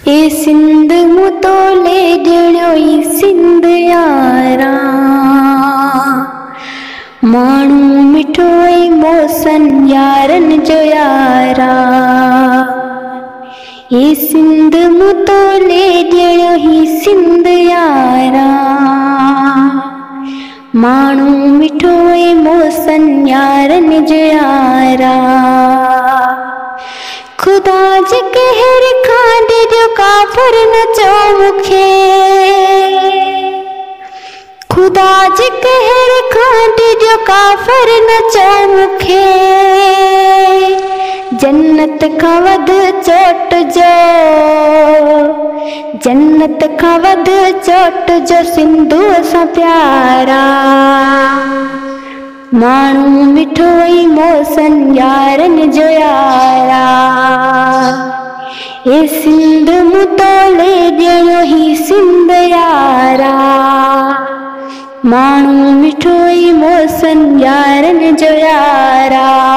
ए सिंध मुतोले ॾियणो ई सिंध यारा, माण्हू मिठो ऐं मौसन यारन जो यारा। ए सिंध मुतोले ॾियणो ई सिंध यारा, माण्हू मिठो ऐं मौसन यारन जो यारा। खुदा जे कहर खां ॾिजो काफ़िर न चओ मूंखे, खुदा जे कहर खां ॾिजो काफ़िर न चओ मूंखे। जन्नत खां वध चोट जो, जन्नत खां वध चोट जो सिंधु सां प्यारा। माण्हू मिठो ऐं मौसन यारन जो यारा। ए सिंध मुतोले ॾियणो ई सिंध यारा, माण्हू मिठो ऐं मौसन यारन जो यारा।